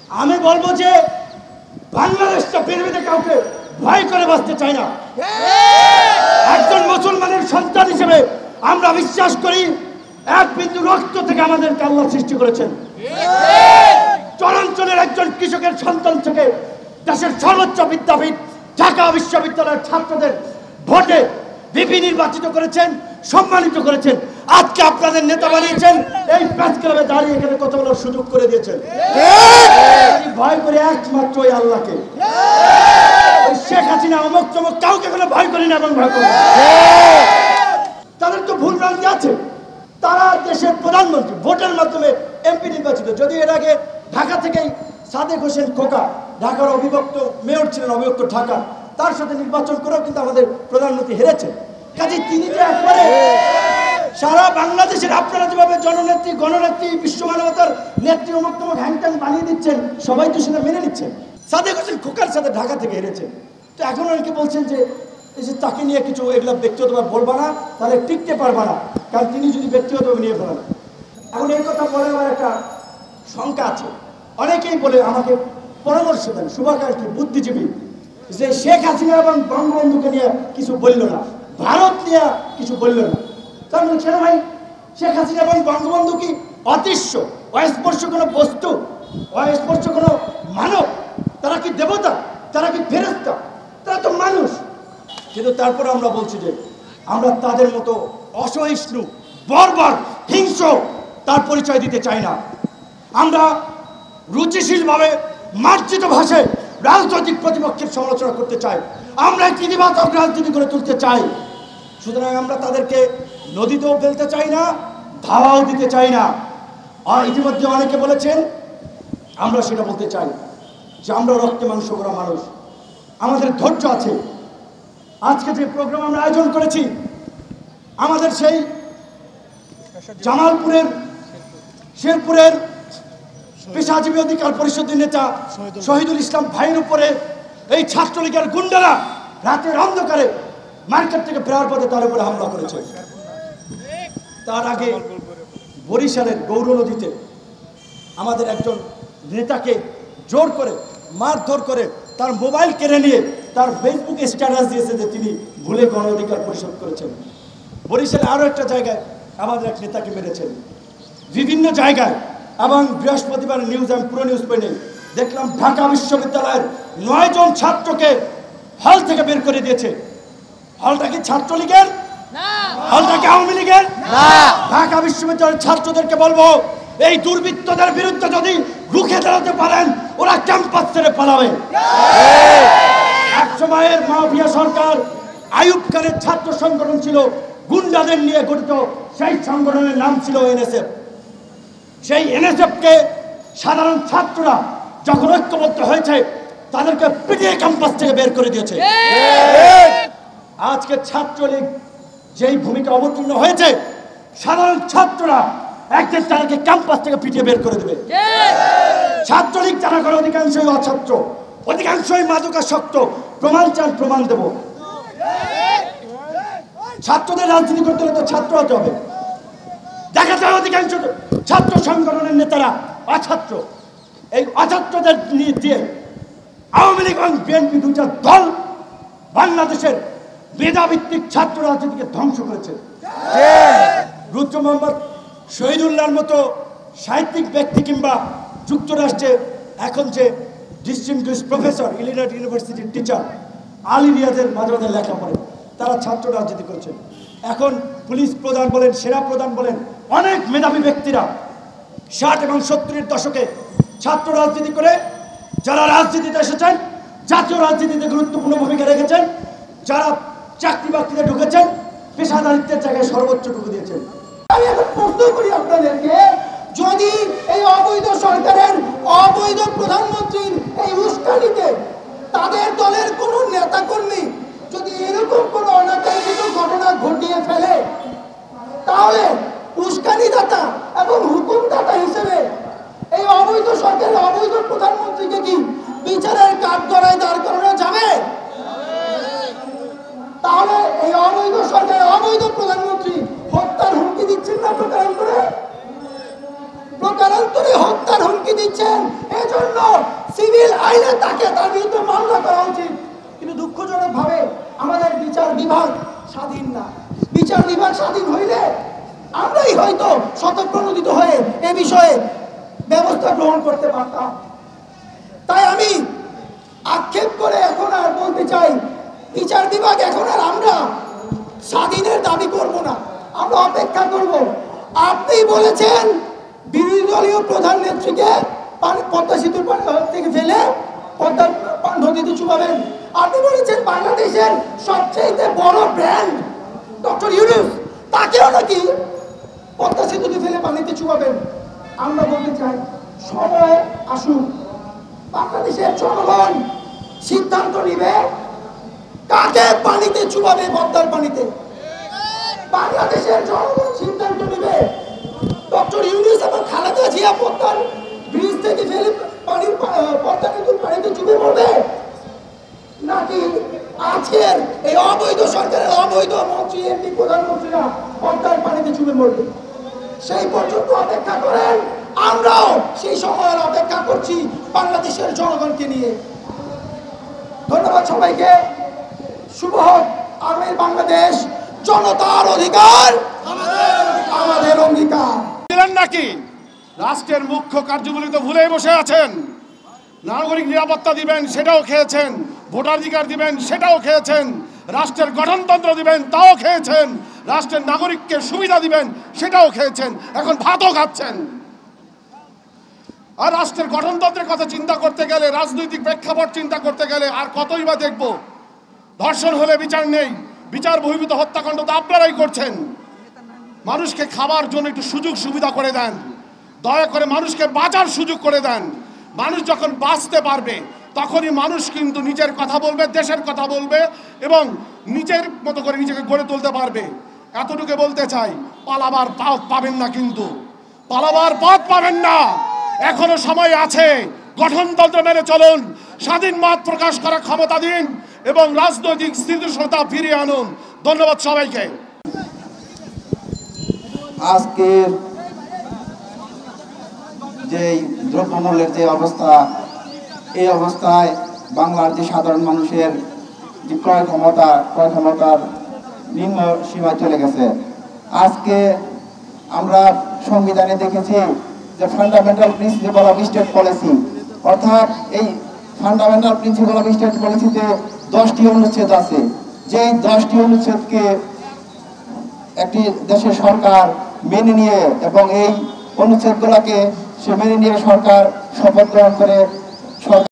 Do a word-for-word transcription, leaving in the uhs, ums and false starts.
আমি বলবো যে বাংলাদেশটা পৃথিবীতে কাউকে ভয় করে বাঁচতে চাই না। একজন মুসলমানের সন্তান হিসেবে আমরা বিশ্বাস করি এক বিন্দু রক্ত থেকে আমাদেরকে আল্লাহ সৃষ্টি করেছেন। চরাঞ্চলের একজন কৃষকের সন্তান থেকে দেশের সর্বোচ্চ বিদ্যাপীঠ ঢাকা বিশ্ববিদ্যালয়ের ছাত্রদের ভোটে ভিপি নির্বাচিত করেছেন, সম্মানিত করেছেন। আজকে আপনাদের নেতা বানিয়েছেন, এই প্রেস ক্লাবে দাঁড়িয়ে এখানে কথা বলার সুযোগ করে দিয়েছেন। ভয় করে একমাত্র ওই আল্লাহকে। শেখ হাসিনা অমুক চমক কাউকে কোনো ভয় করি না এবং ভয় করি না। তাদের তো ভুল ভ্রান্তি আছে। তারা দেশের প্রধানমন্ত্রী ভোটের মাধ্যমে এমপি নির্বাচিত, যদি এর আগে ঢাকা থেকেই সাদেক হোসেন খোকা ঢাকার অবিভক্ত মেয়র ছিলেন, অবিভক্ত ঢাকা, তার সাথে নির্বাচন করেও কিন্তু আমাদের প্রধানমন্ত্রী হেরেছেন। কাজে তিনি যে একবারে সারা বাংলাদেশের আপনারা যেভাবে জননেত্রী গণনেত্রী বিশ্ব মানবতার নেত্রী অমুক তমুক হ্যাংট্যাং বানিয়ে দিচ্ছেন, সবাই তো সেটা মেনে নিচ্ছেন। সাদেক হোসেন খোকার সাথে ঢাকা থেকে হেরেছেন। তো এখন অনেকে বলছেন যে এই যে তাকে নিয়ে কিছু এগুলো ব্যক্তিগতভাবে বলবা না, তাহলে টিকতে পারবা না, কারণ তিনি যদি ব্যক্তিগতভাবে নিয়ে ফেলেন। এখন এই কথা বলে আমার একটা শঙ্কা আছে। অনেকেই বলে আমাকে পরামর্শ দেন, শুভাকাঙ্ক্ষী বুদ্ধিজীবী, যে শেখ হাসিনা এবং বঙ্গবন্ধুকে নিয়ে কিছু বলল না, ভারত নিয়ে কিছু বলল না। তার মানে কেন ভাই, শেখ হাসিনা এবং বঙ্গবন্ধু কি অদৃশ্য অস্পর্শ কোনো বস্তু, অস্পর্শ কোনো মানব? তারা কি দেবতা? তারা কি ফেরেশতা? তারা তো মানুষ। কিন্তু তারপরে আমরা বলছি যে আমরা তাদের মতো অসহিষ্ণু, বর্বর, হিংস্র তার পরিচয় দিতে চাই না। আমরা রুচিশীলভাবে মার্জিত ভাষায় রাজনৈতিক প্রতিপক্ষের সমালোচনা করতে চাই। আমরা একটি ইতিবাচক রাজনীতি করে তুলতে চাই। সুতরাং আমরা তাদেরকে নদীতেও ফেলতে চাই না, ধাওয়াও দিতে চাই না। আর ইতিমধ্যে অনেকে বলেছেন, আমরা সেটা বলতে চাই যে আমরা রক্তে মাংস করা মানুষ, আমাদের ধৈর্য আছে। আজকে যে প্রোগ্রাম আমরা আয়োজন করেছি, আমাদের সেই জামালপুরের শেরপুরের পেশাজীবী অধিকার পরিষদের নেতা শহীদুল ইসলাম ভাইয়ের উপরে এই ছাত্রলীগের গুন্ডারা রাতের অন্ধকারে মার্কেট থেকে ফেরার পথে তার উপরে হামলা করেছে। তার আগে বরিশালের গৌর নদীতে আমাদের একজন নেতাকে জোর করে মারধর করে তার মোবাইল কেড়ে নিয়ে তার ফেসবুকে স্ট্যাটাস দিয়েছে যে তিনি ভুলে গণ অধিকার পরিষদ করেছেন। বরিশালে আরও একটা জায়গায় আমাদের এক নেতাকে মেরেছেন। বিভিন্ন জায়গায় এবং বৃহস্পতিবার নিউজ আমি পুরো নিউজ পাইনি, দেখলাম ঢাকা বিশ্ববিদ্যালয়ের নয় জন ছাত্রকে হল থেকে বের করে দিয়েছে। হলটা কি ছাত্রলীগের? হলটা কি আওয়ামী লীগের? ঢাকা বিশ্ববিদ্যালয়ের ছাত্রদেরকে বলবো, এই দুর্বৃত্তদের বিরুদ্ধে যদি রুখে দাঁড়াতে পারেন, ওরা ক্যাম্পাস ছেড়ে পালাবে। এক সময়ের মাফিয়া সরকার আইয়ুব খানের ছাত্র সংগঠন ছিল, গুন্ডাদের নিয়ে গঠিত, সেই সংগঠনের নাম ছিল এনএসএফ। সেই এনএসএফকে সাধারণ ছাত্ররা যখন ঐক্যবদ্ধ হয়েছে, তাদেরকে পিটিয়ে ক্যাম্পাস থেকে বের করে দিয়েছে। আজকে ছাত্রলীগ যেই ভূমিকা অবতীর্ণ হয়েছে, সাধারণ ছাত্ররা একদিন তাদেরকে ক্যাম্পাস থেকে পিটিয়ে বের করে দেবে। ছাত্রলীগ যারা করে অধিকাংশই অছাত্র, অধিকাংশই মাদকাসক্ত। প্রমাণ চান, প্রমাণ দেব। ছাত্রদের রাজনীতি করতে হলে তো ছাত্র হতে হবে। দেখা যায় অধিকাংশ ছাত্র সংগঠনের নেতারা অছাত্র। এই অছাত্রদের নিয়ে দিয়ে আওয়ামী লীগ এবং বিএনপি দুটা দল বাংলাদেশের মেধাভিত্তিক ছাত্র রাজনীতিকে ধ্বংস করেছে। রুদ্র মোহাম্মদ শহীদুল্লাহর মতো সাহিত্যিক ব্যক্তি কিংবা যুক্তরাষ্ট্রে এখন যে ডিস্টিংগুইশ প্রফেসর, ইলিনয়েস ইউনিভার্সিটির টিচার আলী রিয়াজের মাঝে মাঝে লেখা পড়ে, তারা ছাত্র রাজনীতি করছেন। এখন পুলিশ প্রধান বলেন, সেনা প্রধান বলেন, অনেক মেধাবী ব্যক্তিরা ষাট এবং সত্তরের দশকে ছাত্র রাজনীতি করে যারা রাজনীতিতে এসেছেন, জাতীয় রাজনীতিতে গুরুত্বপূর্ণ ভূমিকা রেখেছেন, যারা চাকরি বাকরিতে ঢুকেছেন, পেশাদারিত্বের জায়গায় সর্বোচ্চটুকু দিয়েছেন। আমি এখন প্রশ্ন করি আপনাদেরকে, যদি এই অবৈধ সরকারের অবৈধ প্রধানমন্ত্রীর এই উস্কানিতে তাদের দলের কোন নেতা কর্মী যদি এরকম কোন অনাকাঙ্ক্ষিত ঘটনা ঘটিয়ে ফেলে, তাহলে উস্কানিদাতা এবং হুকুমদাতা হিসেবে এই অবৈধ সরকারের অবৈধ প্রধানমন্ত্রীকে কি বিচারের কাঠগড়ায় দাঁড় করানো যাবে? তাহলে এই অবৈধ সরকারের অবৈধ প্রধানমন্ত্রী হত্যার হুমকি দিচ্ছেন না প্রকারান্তরে? প্রকারান্তরে হত্যার হুমকি দিচ্ছেন। এজন্য সিভিল আইনে তাকে তার বিরুদ্ধে মামলা করা উচিত। কিন্তু দুঃখজনক ভাবে আমাদের বিচার বিভাগ স্বাধীন না। বিচার বিভাগ স্বাধীন হইলে আমরাই হয়তো স্বতঃপ্রণোদিত হয়ে এ বিষয়ে ব্যবস্থা গ্রহণ করতে পারতাম। তাই আমি আক্ষেপ করে এখন আর বলতে চাই, বিচার বিভাগ এখন আর আমরা স্বাধীনের দাবি করব না, আমরা অপেক্ষা করব। আপনি বলেছেন বিরোধী দলীয় প্রধান নেত্রীকে পদ্মা সেতুর থেকে ফেলে পদ্মা নদীতে চুবাবেন। আপনি বলেছেন বাংলাদেশের সবচেয়ে বড় ব্র্যান্ড ডক্টর ইউনূস তাকেও নাকি পদ্মা সেতুতে ফেলে পানিতে চুবাবেন। আমরা বলতে চাই সময় আসুক, বাংলাদেশের জনগণ সিদ্ধান্ত নিবে কাকে পানিতে চুবাবে। পদ্মার পানিতে বাংলাদেশের জনগণ সিদ্ধান্ত নিবে ডক্টর ইউনূস এবং খালেদা জিয়া পদ্মার ব্রিজ থেকে ফেলে পানির পদ্মা নদীর পানিতে চুবে মরবে, নাকি আজকের এই অবৈধ সরকারের অবৈধ মন্ত্রী এমপি প্রধানমন্ত্রীরা পদ্মার পানিতে চুবে মরবে। সেই পর্যন্ত অপেক্ষা করেন, আমরাও সেই সময়ের অপেক্ষা করছি বাংলাদেশের জনগণকে নিয়ে। ধন্যবাদ সবাইকে। শুভ হোক আগামী বাংলাদেশ। জনতার অধিকার আমাদের অঙ্গীকার। নাকি রাষ্ট্রের মুখ্য কার্যগুলি তো ভুলেই বসে আছেন। নাগরিক নিরাপত্তা দিবেন সেটাও খেয়েছেন, ভোটাধিকার দিবেন সেটাও খেয়েছেন, রাষ্ট্রের গঠনতন্ত্র দিবেন তাও খেয়েছেন, রাষ্ট্রের নাগরিককে সুবিধা দিবেন সেটাও খেয়েছেন, এখন ভাতও খাচ্ছেন। আর রাষ্ট্রের গঠনতন্ত্রের কথা চিন্তা করতে গেলে, রাজনৈতিক প্রেক্ষাপট চিন্তা করতে গেলে আর কতই বা দেখব। ধর্ষণ হলে বিচার নেই, বিচার বহির্ভূত হত্যাকাণ্ড তো আপনারাই করছেন। মানুষকে খাবার জন্য একটু সুযোগ সুবিধা করে দেন, দয়া করে মানুষকে বাঁচার সুযোগ করে দেন। মানুষ যখন বাঁচতে পারবে তখনই মানুষ কিন্তু নিজের কথা বলবে, দেশের কথা বলবে এবং নিজের মতো করে নিজেকে গড়ে তুলতে পারবে। এতটুকু বলতে চাই, পালাবার পথ পাবেন না, কিন্তু পালাবার পথ পাবেন না। এখনো সময় আছে, গঠনতন্ত্র মেনে চলুন, স্বাধীন মত প্রকাশ করার ক্ষমতা দিন এবং রাজনৈতিক স্থিতিশীলতা ফিরিয়ে আনুন। ধন্যবাদ সবাইকে। আজকের যে দ্রব্যমূল্যের যে অবস্থা, এই অবস্থায় বাংলার যে সাধারণ মানুষের যে ক্রয় ক্ষমতা ক্রয় ক্ষমতার নিম্ন সীমায় চলে গেছে। আজকে আমরা সংবিধানে দেখেছি যে fundamental principle of state policy, অর্থাৎ এই ফান্ডামেন্টাল প্রিন্সিপাল অফ স্টেট পলিসিতে দশটি অনুচ্ছেদ আছে। যেই দশটি অনুচ্ছেদকে একটি দেশের সরকার মেনে নিয়ে এবং এই অনুচ্ছেদগুলোকে সে মেনে নিয়ে সরকার শপথ গ্রহণ করে সরকার